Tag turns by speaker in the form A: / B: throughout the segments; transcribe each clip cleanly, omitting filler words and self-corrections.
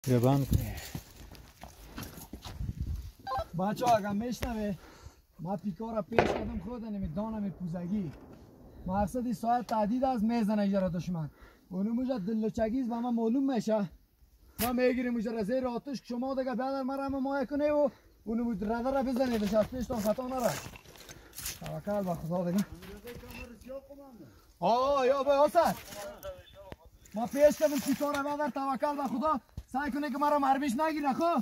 A: ببند.
B: بچه ها اگر میشنوه ما پیکا را پیش کردم خود نمیدانم پوزگی مقصد ساعت تعدید از میزنه اجاره دشمن اونو موجه دلچگیز به من معلوم میشه ما میگیریم موجه را زیر آتش شما دیگه بیادر مرا مایه کنه و اونو موجه رده را بزنیدش از پیش تا خطا نره توکل به خدا دیگه یا بای حسن ما پیش کردم پیکا را بیادر توکل به خدا سعی کنه که مرا مرمیش نگیره خب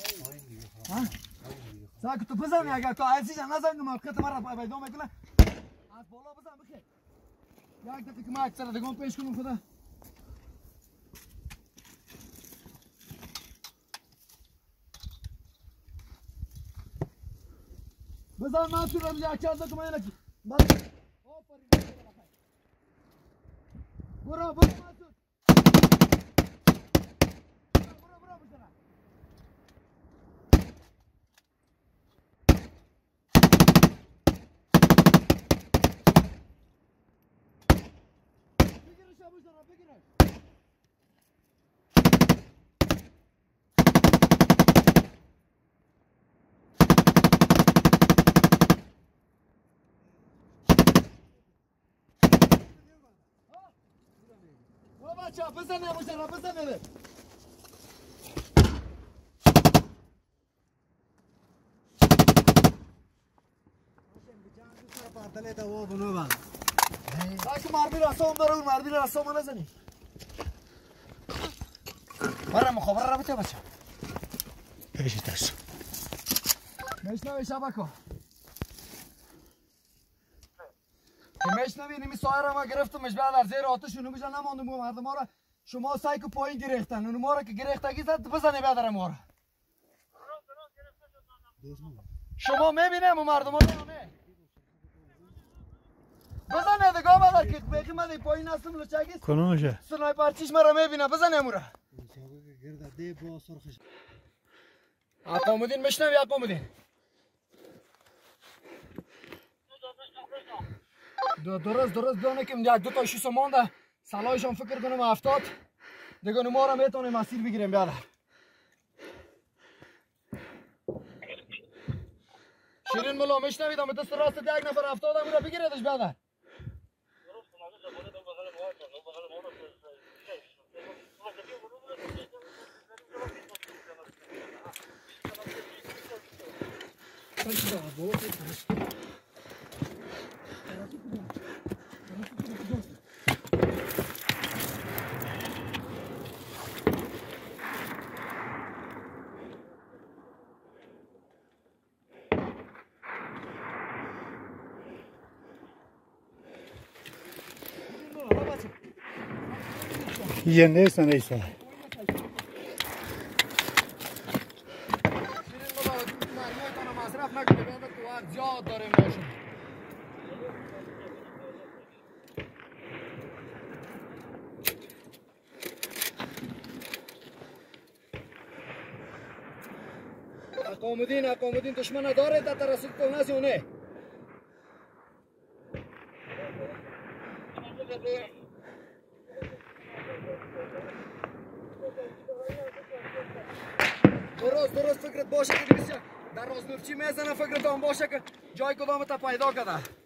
B: ساکت تو بزن اگر تو عزیز نزن موقعیت مرا پیدا میکنه از بالا بزن بخیر یک دفعه که ما اکثر دگان پیش کنم خدا بزن من تو رو یک چند دکمه اینه که برو مسعود برو بزنم بزنه بزنه که مردی رسام داره اون مردی رسام نزنی برای مخابره را بته بچه
A: پیشی ترس
B: میشنوی شبکا که میشنوی نمی سایه را ما گرفتمش بیاد در زیر آتش اونو میشن نماندم مردم ها را شما سعی که پایین گرفتن اونو ما را که گرفتگی زد بزنی بیادر ما را شما میبینم مردم ها را نه بزنه دگاه بدر که بگی من این پایین هستم لچگیست
A: کنونشه
B: سنایپر چیش مرا میبینه بزنه مورا اقامدین میشنوی اقامدین درست دانه که یک دو تا شیش مانده سلایشان فکر کنم 70 دیگه ما را میتونیم مسیر بگیریم بیادر شیرین ملا میشنوید اما دست راست یک نفر 70 همون را بگیردش بیادر
A: یه نیست نیست
B: زیاد داریم باشیم اقامدین دشمن داره تا رسید کنه سی اونه درست فکرت باشه که در راز نفچی میزنه فکرت هم باشه که جای کدام تا پیدا کرده